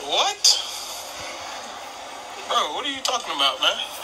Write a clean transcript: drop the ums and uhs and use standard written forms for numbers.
What? Bro, what are you talking about, man?